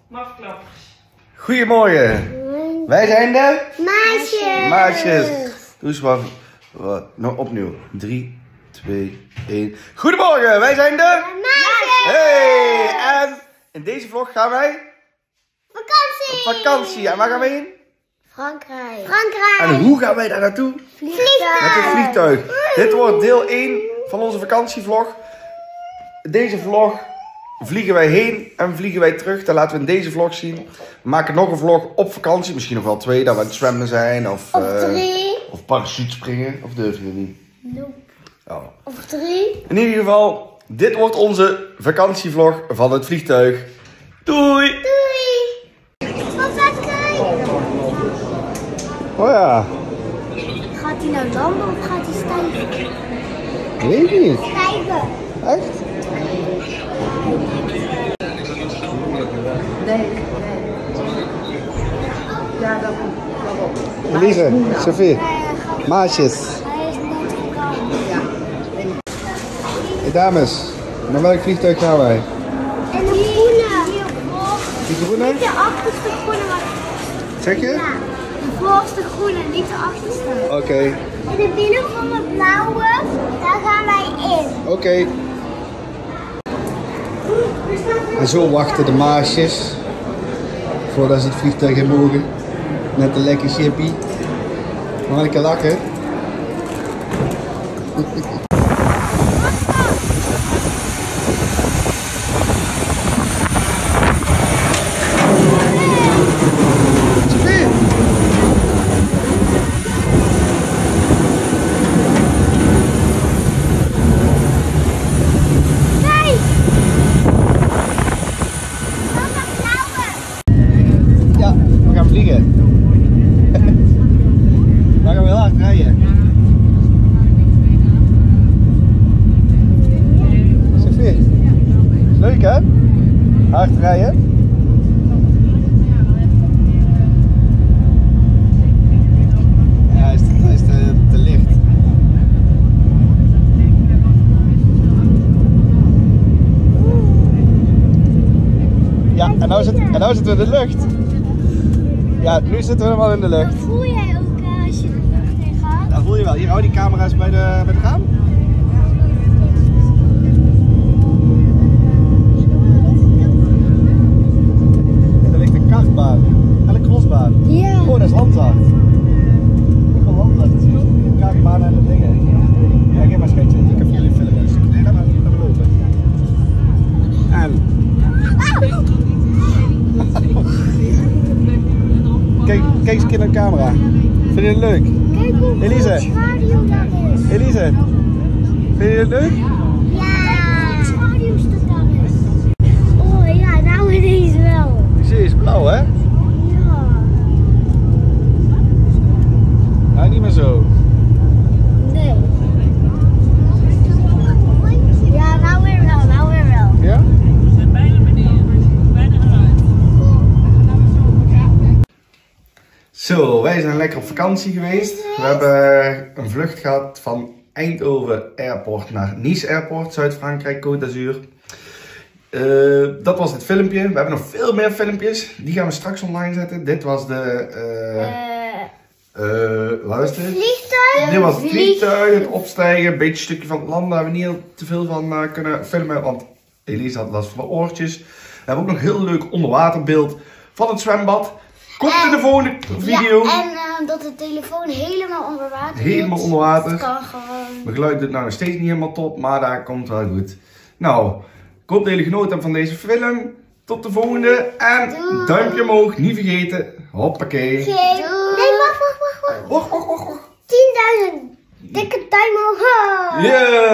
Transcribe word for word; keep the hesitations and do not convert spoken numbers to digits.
Mafklappers. Goedemorgen. Wij zijn de... Maatjes. Maatjes. Doe eens maar. Wat? Nou, opnieuw. drie, twee, één. Goedemorgen, wij zijn de... Maatjes. Hey! En in deze vlog gaan wij... Vakantie. Op vakantie. En waar gaan we heen? Frankrijk. Frankrijk. En hoe gaan wij daar naartoe? Vliegtuig. Met een vliegtuig. Dit wordt deel één van onze vakantievlog. Deze vlog vliegen wij heen en vliegen wij terug. Dat laten we in deze vlog zien. We maken nog een vlog op vakantie. Misschien nog wel twee, dat we aan het zwemmen zijn. Of, Of uh, drie. Of parachute springen. Of durven jullie niet? Nope. Oh. Of drie. In ieder geval, dit wordt onze vakantievlog van het vliegtuig. Doei! Doei. Wat gaat kijken? Oh ja. Gaat hij nou landen of gaat hij stijgen? Weet ik niet. Stijgen. Echt? Nee, nee. Ja, dat moet. Elise, Sophie, maatjes. Hij is net gekomen. Ja. Hey dames, naar welk vliegtuig gaan wij? En de groene. Die groene? Niet de achterste groene, maar Zeg je? ja, de voorste groene, niet de achterste. Oké, okay. En de binnen van de blauwe, daar gaan wij in. oké. Okay. En zo wachten de maasjes voordat ze het vliegtuig in mogen. Net een lekker chippy. Maar lekker lachen. Ja, we gaan vliegen. We gaan heel hard rijden. Sophie, leuk hè? Hard rijden. Ja, hij is, hij is te, te licht. Ja, en nou, zit, en nou zitten we in de lucht. Ja, nu zitten we helemaal in de lucht. Voel jij ook uh, als je de lucht in gaat? Dat voel je wel. Hier, hou die camera's bij de, bij de raam. En daar ligt een kartbaan. En een crossbaan. Ja. Oh, dat is Landzacht. Ik wil Landzacht zien. Een kartbaan en de dingen. Ja, geef maar schatje. Ik heb jullie filmen. Nee, laat maar, laat maar lopen. En... Kijk, kijk eens een keer naar de camera. Vind je het leuk? Kijk hoe Elise. goed schaduw dat is. Elise, vind je het leuk? Ja. Schaduwstuk daar is. Oh ja, nou ineens wel. Zie je, is blauw hè? Ja. Nou, niet meer zo. Nee. Ja, nou weer wel, nou weer wel. Ja? We zijn bijna beneden. Bijna eruit. Zo, wij zijn lekker op vakantie geweest. We hebben een vlucht gehad van Eindhoven Airport naar Nice Airport, Zuid-Frankrijk, Côte d'Azur. Uh, dat was het filmpje. We hebben nog veel meer filmpjes. Die gaan we straks online zetten. Dit was de... Uh, uh, wat is dit? Vliegtuig. Dit was het vliegtuig, het opstijgen, een beetje stukje van het land waar we niet heel te veel van uh, kunnen filmen, want Elise had last van de oortjes. We hebben ook nog een heel leuk onderwaterbeeld van het zwembad. Komt in de volgende video. Ja, en uh, dat de telefoon helemaal onder water Helemaal zit. onder water. Dat kan gewoon. Mijn geluid doet nou nog steeds niet helemaal top, maar daar komt wel goed. Nou, ik hoop dat jullie genoten hebben van deze film. Tot de volgende en Doei. Duimpje omhoog, niet vergeten. Hoppakee. Geen... Nee, wacht, wacht, wacht, wacht. Wacht, wacht, wacht, wacht. tienduizend dikke duim omhoog. Yeah.